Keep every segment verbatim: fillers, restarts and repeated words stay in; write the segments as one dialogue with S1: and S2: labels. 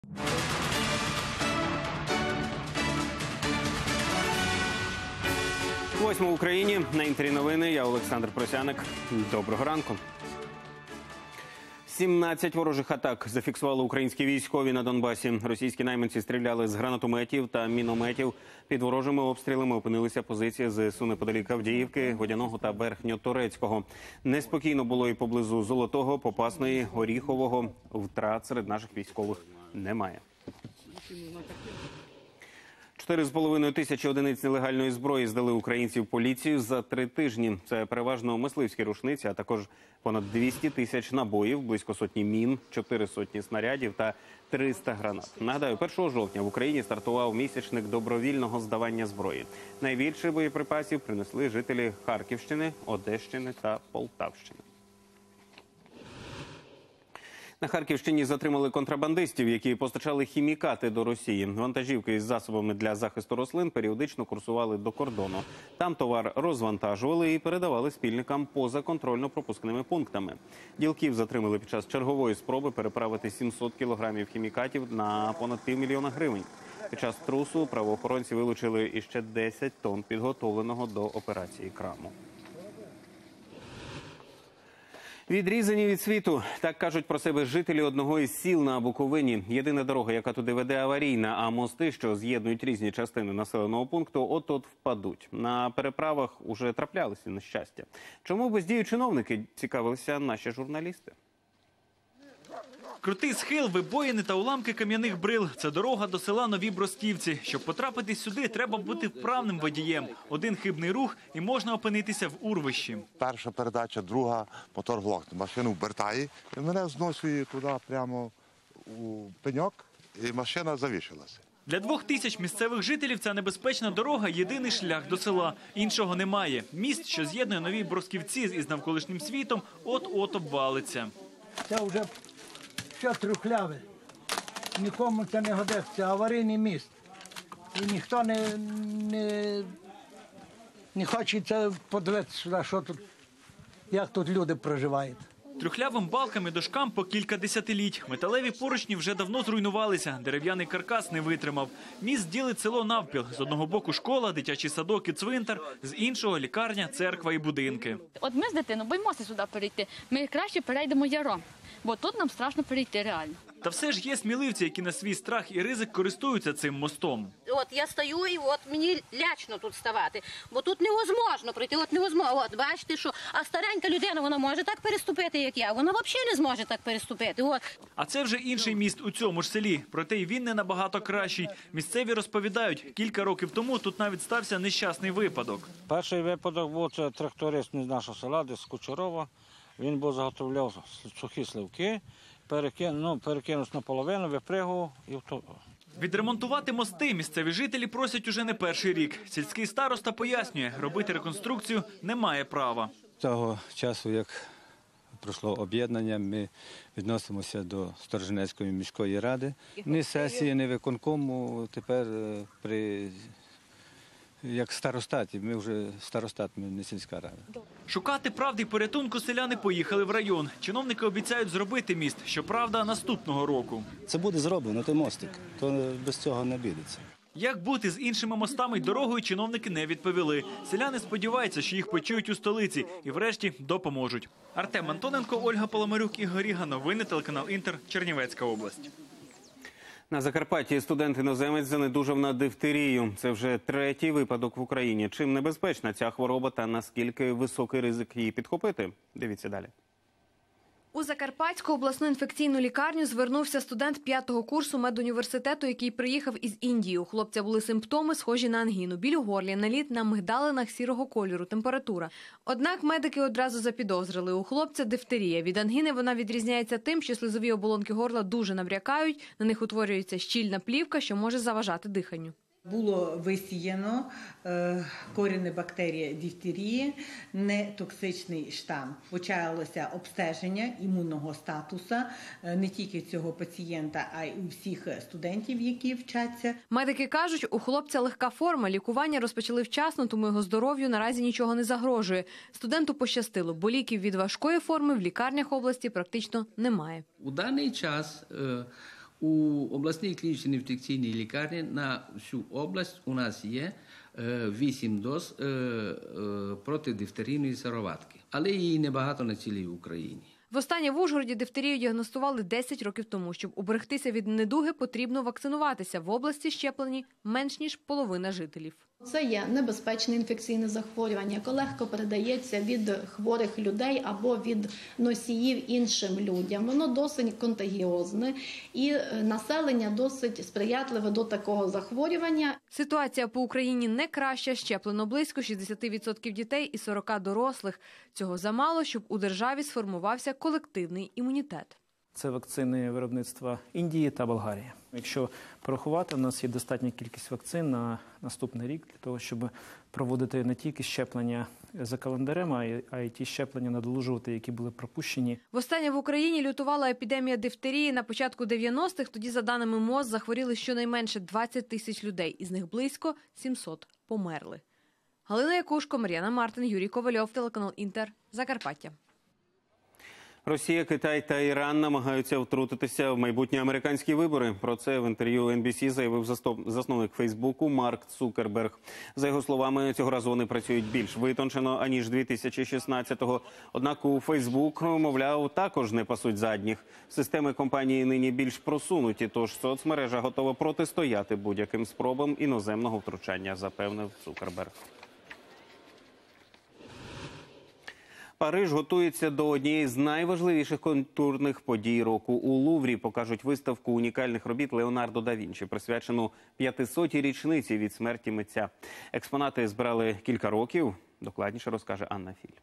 S1: Восьма в Україні. На інтері новини. Я Олександр Просяник. Доброго ранку. сімнадцять ворожих атак зафіксували українські військові на Донбасі. Російські найманці стріляли з гранатометів та мінометів. Під ворожими обстрілами опинилися позиції ЗСУ неподалік Авдіївки, Водяного та Верхньоторецького. Неспокійно було і поблизу Золотого, Попасної, Оріхового. Втрат серед наших військових немає. Чотири з половиною тисячі одиниць нелегальної зброї здали українці в поліцію за три тижні. Це переважно мисливські рушниці, а також понад двісті тисяч набоїв, близько сотні мін, чотири сотні снарядів та триста гранат. Нагадаю, першого жовтня в Україні стартував місячник добровільного здавання зброї. Найбільше боєприпасів принесли жителі Харківщини, Одещини та Полтавщини. На Харківщині затримали контрабандистів, які постачали хімікати до Росії. Вантажівки із засобами для захисту рослин періодично курсували до кордону. Там товар розвантажували і передавали спільникам поза контрольно-пропускними пунктами. Ділків затримали під час чергової спроби переправити сімсот кілограмів хімікатів на понад півмільйона гривень. Під час трусу правоохоронці вилучили іще десять тонн підготовленого до операції краму. Відрізані від світу, так кажуть про себе жителі одного із сіл на Буковині. Єдина дорога, яка туди веде, аварійна, а мости, що з'єднують різні частини населеного пункту, от-от впадуть. На переправах уже траплялися нещастя. Чому бездіють чиновники, цікавилися наші журналісти.
S2: Крутий схил, вибоїни та уламки кам'яних брил – це дорога до села Нові Бросківці. Щоб потрапити сюди, треба бути вправним водієм. Один хибний рух – і можна опинитися в урвищі.
S3: Перша передача, друга – мотор глохне. Машину вертає, і мене зносить туди прямо у пеньок, і машина завішилася.
S2: Для двох тисяч місцевих жителів ця небезпечна дорога – єдиний шлях до села. Іншого немає. Міст, що з'єднує Нові Бросківці із навколишнім світом, от-от обвалиться.
S4: Це вже все трухляве. Нікому це не годиться. Це аварійний міст. І ніхто не, не, не хоче це подивитися сюди, що тут, як тут люди проживають.
S2: Трухлявим балкам і дошкам по кілька десятиліть. Металеві поручні вже давно зруйнувалися, дерев'яний каркас не витримав. Міст ділить село навпіл. З одного боку школа, дитячий садок і цвинтар, з іншого лікарня, церква і будинки.
S5: От ми з дитиною боїмося сюди перейти. Ми краще перейдемо яром, бо тут нам страшно перейти реально.
S2: Та все ж є сміливці, які на свій страх і ризик користуються цим мостом.
S6: От я стою і от мені лячно тут ставати, бо тут невозможно пройти, от невозможно. От бачите, що а старенька людина, вона може так переступити, як я, вона взагалі не зможе так переступити. От.
S2: А це вже інший міст у цьому ж селі, проте й він не набагато кращий. Місцеві розповідають, кілька років тому тут навіть стався нещасний випадок.
S7: Перший випадок був це тракторист з нашого села, десь з Кучерова. Він був заготовляв сухі сливки, перекинув, ну, перекинувся наполовину, випригував і втопив.
S2: Відремонтувати мости місцеві жителі просять уже не перший рік. Сільський староста пояснює, робити реконструкцію немає права.
S8: Того часу, як пройшло об'єднання, ми відносимося до Сторожинецької міської ради. Ні сесії, ні виконкому тепер при... як старостаті, ми вже старостат, ми не сільська рада.
S2: Шукати правди й порятунку селяни поїхали в район. Чиновники обіцяють зробити міст, щоправда, наступного року.
S9: Це буде зроблено, той мостик, то без цього не обійдеться.
S2: Як бути з іншими мостами й дорогою, чиновники не відповіли. Селяни сподіваються, що їх почують у столиці і врешті допоможуть. Артем Антоненко, Ольга Поломарюк, Ігор Ріга. Новини, телеканал Інтер, Чернівецька область.
S1: На Закарпатті студент-іноземець занедужав на дифтерію. Це вже третій випадок в Україні. Чим небезпечна ця хвороба та наскільки високий ризик її підхопити? Дивіться далі.
S10: У Закарпатську обласну інфекційну лікарню звернувся студент п'ятого курсу медуніверситету, який приїхав із Індії. У хлопця були симптоми, схожі на ангіну. Біль у горлі, наліт на мигдалинах сірого кольору, температура. Однак медики одразу запідозрили. У хлопця дифтерія. Від ангіни вона відрізняється тим, що слизові оболонки горла дуже набрякають, на них утворюється щільна плівка, що може заважати диханню.
S11: Було висіяно е, корінна бактерія дифтерії, нетоксичний штам. Почалося обстеження імунного статусу е, не тільки цього пацієнта, а й у всіх студентів, які вчаться.
S10: Медики кажуть, у хлопця легка форма, лікування розпочали вчасно, тому його здоров'ю наразі нічого не загрожує. Студенту пощастило, бо ліків від важкої форми в лікарнях області практично немає.
S12: У даний час е, У обласній клінічній інфекційній лікарні на всю область у нас є вісім доз проти дифтерійної сироватки, але її небагато на цілій Україні.
S10: Востаннє в Ужгороді дифтерію діагностували десять років тому. Щоб уберегтися від недуги, потрібно вакцинуватися. В області щеплені менш ніж половина жителів.
S13: Це є небезпечне інфекційне захворювання, яке легко передається від хворих людей або від носіїв іншим людям. Воно досить контагіозне і населення досить сприятливе до такого захворювання.
S10: Ситуація по Україні не краща. Щеплено близько шістдесят відсотків дітей і сорок відсотків дорослих. Цього замало, щоб у державі сформувався колективний імунітет.
S14: Це вакцини виробництва Індії та Болгарії. Якщо порахувати, у нас є достатня кількість вакцин на наступний рік для того, щоб проводити не тільки щеплення за календарем, а й ті щеплення надолужувати, які були пропущені.
S10: Востаннє в Україні лютувала епідемія дифтерії на початку дев'яностих. Тоді, за даними МОЗ, захворіли щонайменше двадцять тисяч людей. Із них близько сімсот померли. Галина Якушко, Мар'яна Мартин, Юрій Ковальов, телеканал Інтер, Закарпаття.
S1: Росія, Китай та Іран намагаються втрутитися в майбутні американські вибори. Про це в інтерв'ю ен бі сі заявив засновник Фейсбуку Марк Цукерберг. За його словами, цього разу вони працюють більш витончено, аніж дві тисячі шістнадцятого. Однак у Фейсбук, мовляв, також не пасуть задніх. Системи компанії нині більш просунуті, тож соцмережа готова протистояти будь-яким спробам іноземного втручання, запевнив Цукерберг. Париж готується до однієї з найважливіших культурних подій року. У Луврі покажуть виставку унікальних робіт Леонардо да Вінчі, присвячену п'ятисотій річниці від смерті митця. Експонати збирали кілька років. Докладніше розкаже Анна Філь.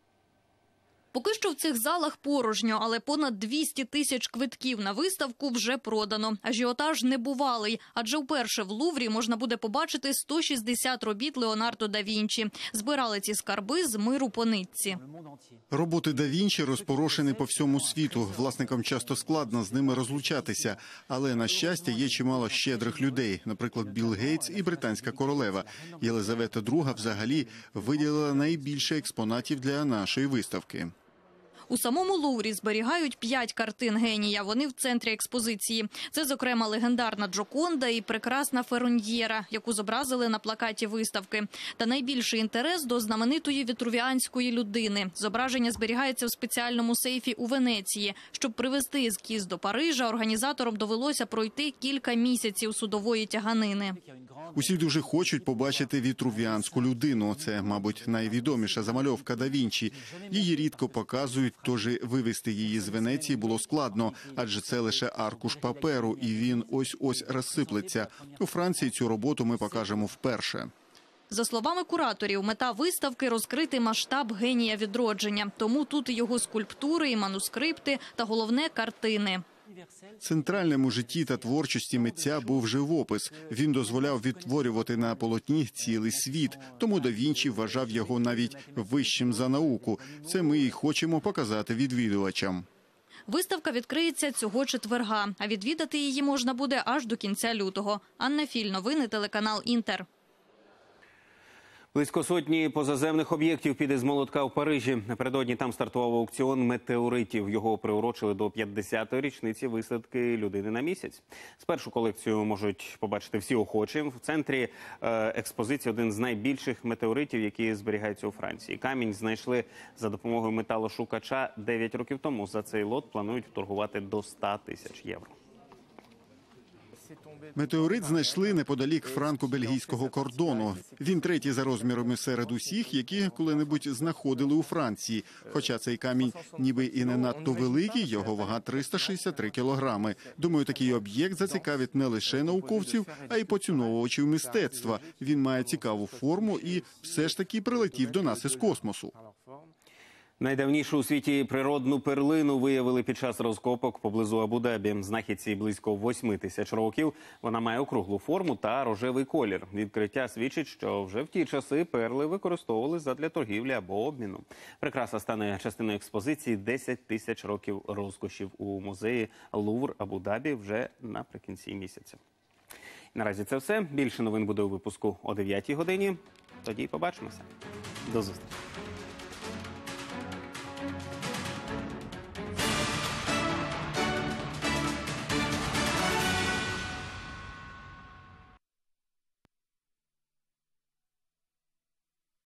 S15: Поки що в цих залах порожньо, але понад двісті тисяч квитків на виставку вже продано. Ажіотаж небувалий, адже вперше в Луврі можна буде побачити сто шістдесят робіт Леонардо да Вінчі. Збирали ці скарби з миру по нитці.
S16: Роботи да Вінчі розпорошені по всьому світу. Власникам часто складно з ними розлучатися. Але, на щастя, є чимало щедрих людей. Наприклад, Білл Гейтс і британська королева. Єлизавета друга взагалі виділила найбільше експонатів для нашої виставки.
S15: У самому Луврі зберігають п'ять картин генія. Вони в центрі експозиції. Це, зокрема, легендарна Джоконда і прекрасна Фероньєра, яку зобразили на плакаті виставки. Та найбільший інтерес до знаменитої вітрувіанської людини. Зображення зберігається в спеціальному сейфі у Венеції. Щоб привезти ескіз до Парижа, організаторам довелося пройти кілька місяців судової тяганини.
S16: Усі дуже хочуть побачити вітрувіанську людину. Це, мабуть, найвідоміша замальовка да Вінчі. Її рідко показують, тож і вивезти її з Венеції було складно, адже це лише аркуш паперу, і він ось-ось розсиплеться. У Франції цю роботу ми покажемо вперше.
S15: За словами кураторів, мета виставки – розкрити масштаб генія відродження. Тому тут і його скульптури, і манускрипти, та головне – картини.
S16: Центральним у житті та творчості митця був живопис. Він дозволяв відтворювати на полотні цілий світ, тому да Вінчі вважав його навіть вищим за науку. Це ми і хочемо показати відвідувачам.
S15: Виставка відкриється цього четверга, а відвідати її можна буде аж до кінця лютого. Анна Філь, новини, телеканал Інтер.
S1: Близько сотні позаземних об'єктів піде з молотка в Парижі. Напередодні там стартував аукціон метеоритів. Його приурочили до п'ятдесятої річниці висадки людини на місяць. Спершу колекцію можуть побачити всі охочі. В центрі експозиції один з найбільших метеоритів, які зберігаються у Франції. Камінь знайшли за допомогою металошукача дев'ять років тому. За цей лот планують торгувати до ста тисяч євро.
S16: Метеорит знайшли неподалік франко-бельгійського кордону. Він третій за розмірами серед усіх, які коли-небудь знаходили у Франції. Хоча цей камінь ніби і не надто великий, його вага триста шістдесят три кілограми. Думаю, такий об'єкт зацікавить не лише науковців, а й поціновувачів мистецтва. Він має цікаву форму і все ж таки прилетів до нас із космосу.
S1: Найдавнішу у світі природну перлину виявили під час розкопок поблизу Абу-Дабі. Знахідці близько восьми тисяч років. Вона має округлу форму та рожевий колір. Відкриття свідчить, що вже в ті часи перли використовували задля торгівлі або обміну. Прикраса стане частиною експозиції «десять тисяч років розкошів» у музеї Лувр Абу-Дабі вже наприкінці місяця. Наразі це все. Більше новин буде у випуску о дев'ятій годині. Тоді побачимося. До зустрічі.